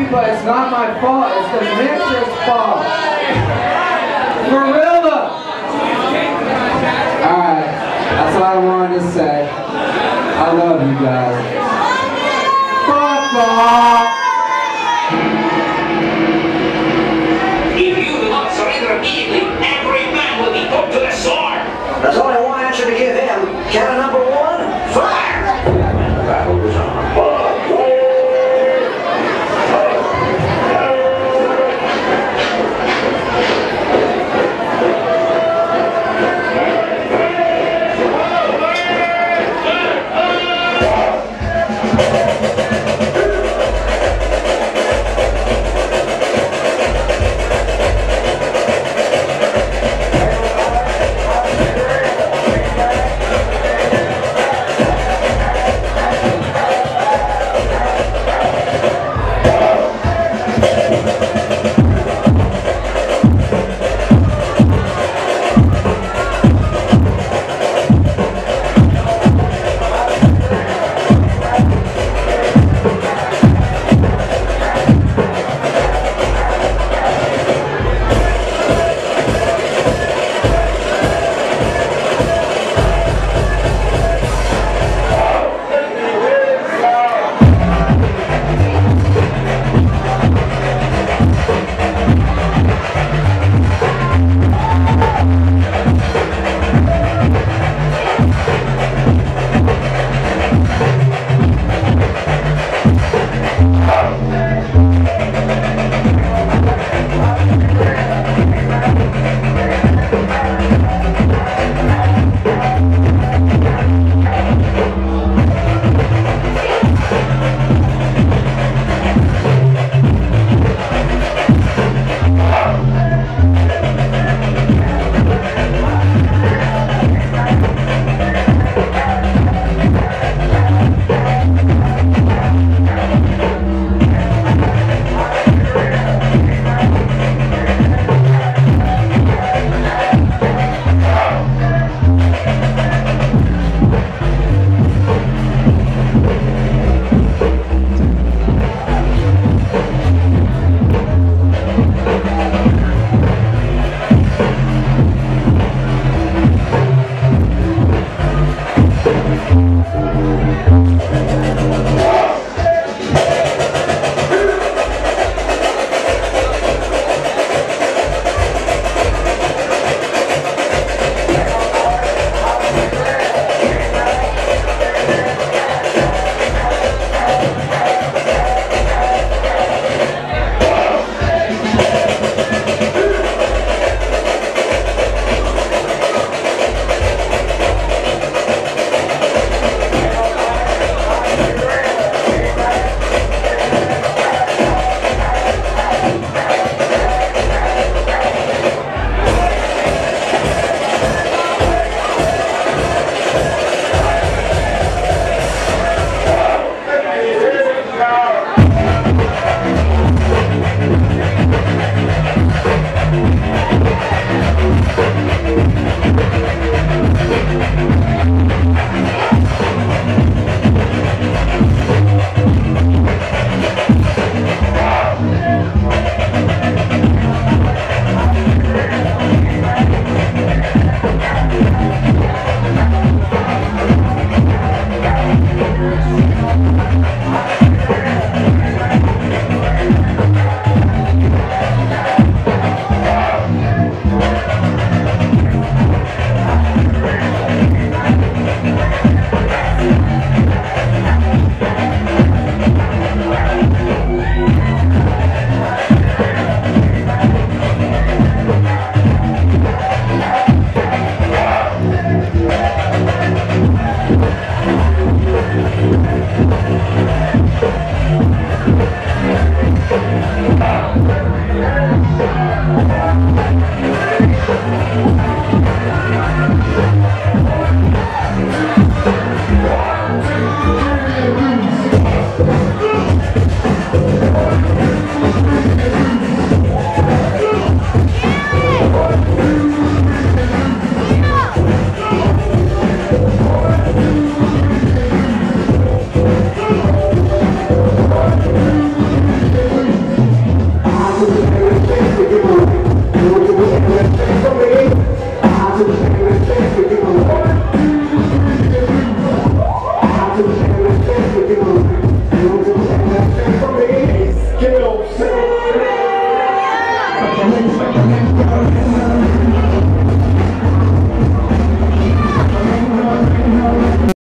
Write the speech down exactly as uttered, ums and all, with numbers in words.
but it's not my fault. It's the mixer's fault. Gorilla! Alright, that's all I wanted to say. I love you guys. Fuck off! If you do not surrender immediately, every man will be put to the sword. There's only one answer to give him. Cannon number one, fire! And the battle was on. Thank you.